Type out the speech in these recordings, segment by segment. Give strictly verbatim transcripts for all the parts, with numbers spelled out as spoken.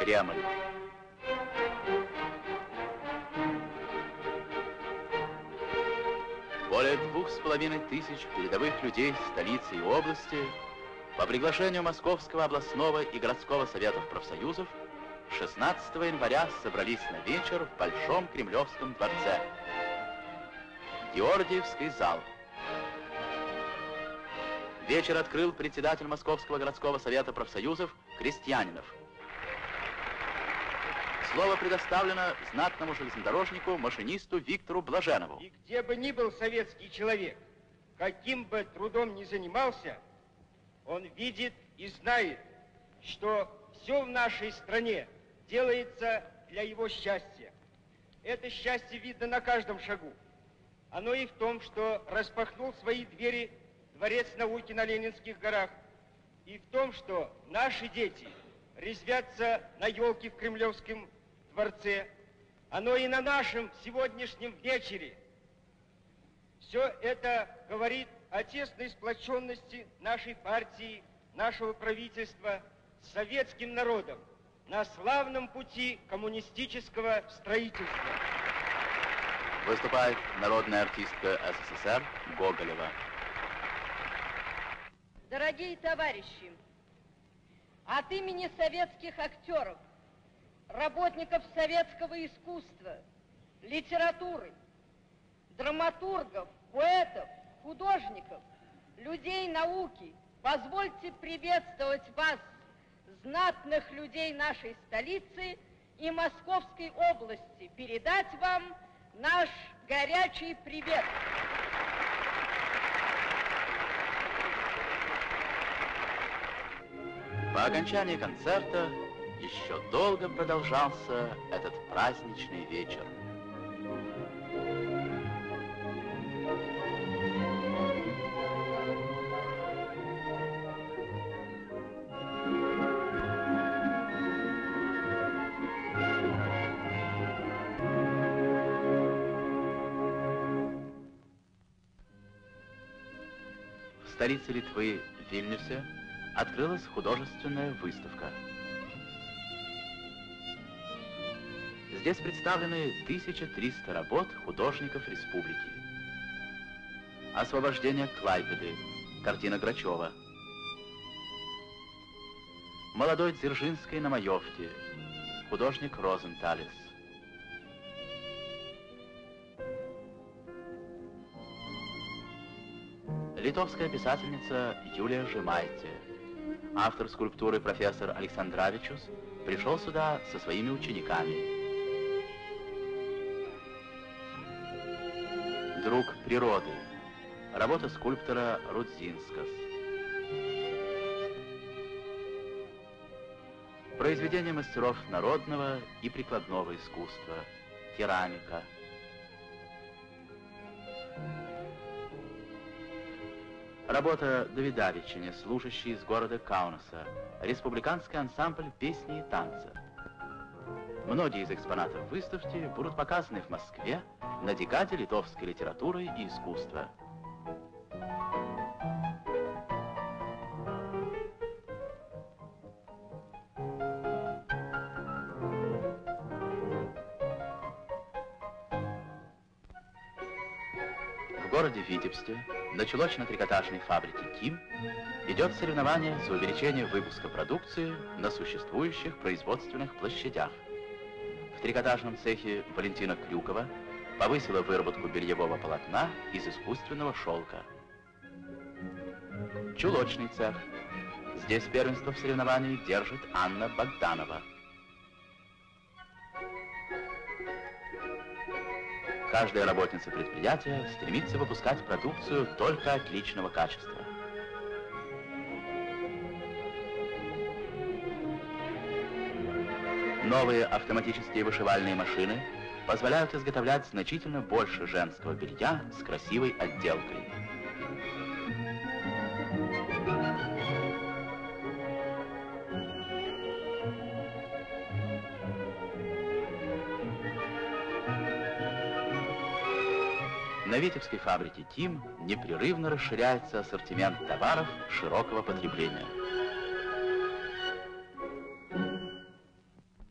Кремль. Более двух с половиной тысяч передовых людей столицы и области по приглашению Московского областного и городского советов профсоюзов шестнадцатого января собрались на вечер в Большом Кремлевском дворце. Георгиевский зал. Вечер открыл председатель Московского городского совета профсоюзов Крестьянинов. Слово предоставлено знатному железнодорожнику, машинисту Виктору Блаженову. И где бы ни был советский человек, каким бы трудом ни занимался, он видит и знает, что все в нашей стране делается для его счастья. Это счастье видно на каждом шагу. Оно и в том, что распахнул свои двери Дворец науки на Ленинских горах, и в том, что наши дети резвятся на елке в Кремлевском дворце. Оно и на нашем сегодняшнем вечере. Все это говорит о тесной сплоченности нашей партии, нашего правительства с советским народом на славном пути коммунистического строительства. Выступает народная артистка СССР Гоголева. Дорогие товарищи, от имени советских актеров, работников советского искусства, литературы, драматургов, поэтов, художников, людей науки, позвольте приветствовать вас, знатных людей нашей столицы и Московской области, передать вам наш горячий привет. По окончании концерта еще долго продолжался этот праздничный вечер. В столице Литвы, Вильнюсе, открылась художественная выставка. Здесь представлены тысяча триста работ художников республики. Освобождение Клайпеды, картина Грачева. Молодой Дзержинский на Маевке, художник Розенталис. Литовская писательница Юлия Жемайте. Автор скульптуры профессор Александравичус пришел сюда со своими учениками. Друг природы. Работа скульптора Рудзинскас. Произведения мастеров народного и прикладного искусства. Керамика. Работа Давидавичини, служащий из города Каунаса, республиканский ансамбль песни и танца. Многие из экспонатов выставки будут показаны в Москве на декаде литовской литературы и искусства. В городе Витебске на чулочно-трикотажной фабрике «Ким» идет соревнование за увеличение выпуска продукции на существующих производственных площадях. В трикотажном цехе Валентина Крюкова повысила выработку бельевого полотна из искусственного шелка. Чулочный цех. Здесь первенство в соревновании держит Анна Богданова. Каждая работница предприятия стремится выпускать продукцию только отличного качества. Новые автоматические вышивальные машины позволяют изготовлять значительно больше женского белья с красивой отделкой. На Витебской фабрике «Ким» непрерывно расширяется ассортимент товаров широкого потребления.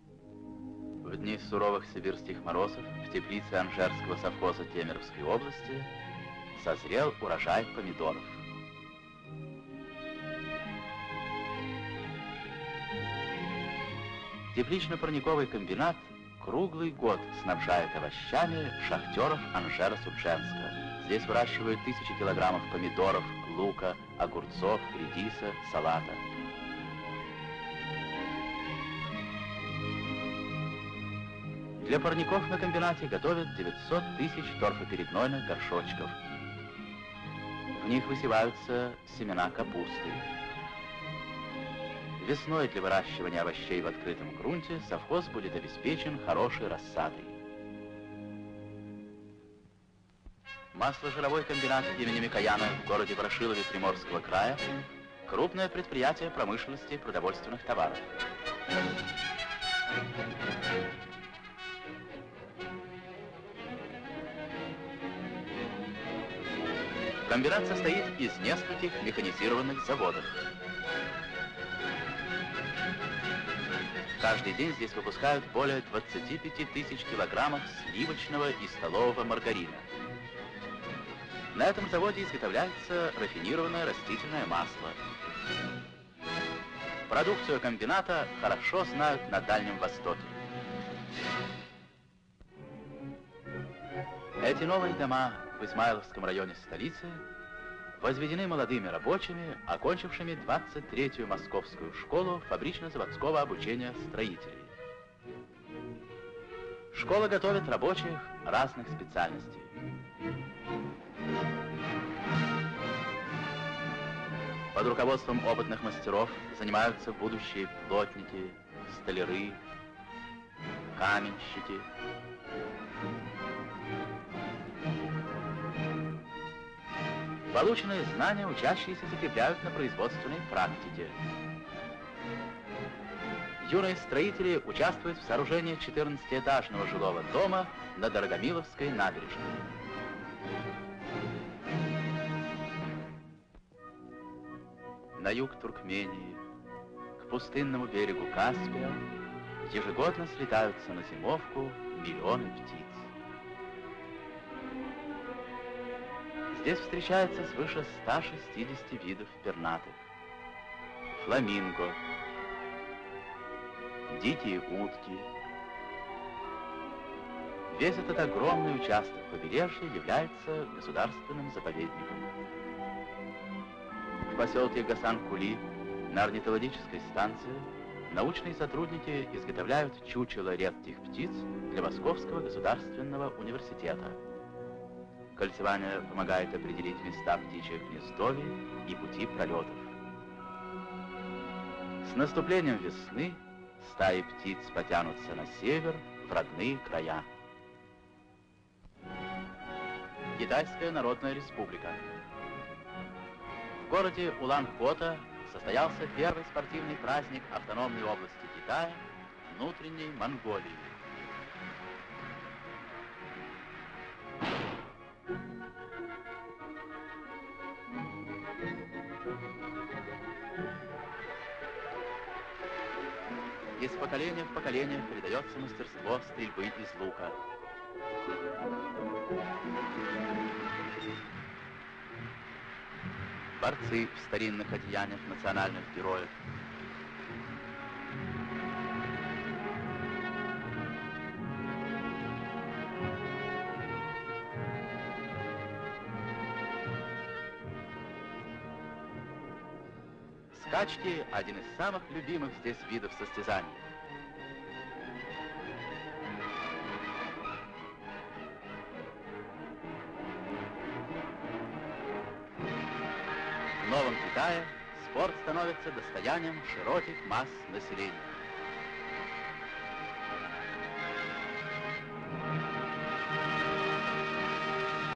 суровых сибирских морозов в теплице Анжерского совхоза Кемеровской области созрел урожай помидоров. Теплично-парниковый комбинат круглый год снабжает овощами шахтеров Анжеро-Судженска. Здесь выращивают тысячи килограммов помидоров, лука, огурцов, редиса, салата. Для парников на комбинате готовят девятьсот тысяч торфоперегнойных горшочков. В них высеваются семена капусты. Весной для выращивания овощей в открытом грунте совхоз будет обеспечен хорошей рассадой. Масложировой комбинат имени Микояна в городе Ворошилове Приморского края – крупное предприятие промышленности продовольственных товаров. Комбинат состоит из нескольких механизированных заводов. Каждый день здесь выпускают более двадцати пяти тысяч килограммов сливочного и столового маргарина. На этом заводе изготовляется рафинированное растительное масло. Продукцию комбината хорошо знают на Дальнем Востоке. Эти новые дома в Измайловском районе столицы возведены молодыми рабочими, окончившими двадцать третью Московскую школу фабрично-заводского обучения строителей. Школа готовит рабочих разных специальностей. Под руководством опытных мастеров занимаются будущие плотники, столяры, каменщики. Полученные знания учащиеся закрепляют на производственной практике. Юные строители участвуют в сооружении четырнадцатиэтажного жилого дома на Дорогомиловской набережной. На юг Туркмении, к пустынному берегу Каспия, ежегодно слетаются на зимовку миллионы птиц. Здесь встречается свыше ста шестидесяти видов пернатых. Фламинго, дикие утки. Весь этот огромный участок побережья является государственным заповедником. В поселке Гасан-Кули на орнитологической станции научные сотрудники изготовляют чучело редких птиц для Московского государственного университета. Кольцевание помогает определить места птичьих гнездовий и пути пролетов. С наступлением весны стаи птиц потянутся на север, в родные края. Китайская Народная Республика. В городе Улан-Хота состоялся первый спортивный праздник автономной области Китая, внутренней Монголии. Из поколения в поколение передается мастерство стрельбы из лука. Борцы в старинных одеяниях национальных героев. Скачки – один из самых любимых здесь видов состязаний. В Новом Китае спорт становится достоянием широких масс населения.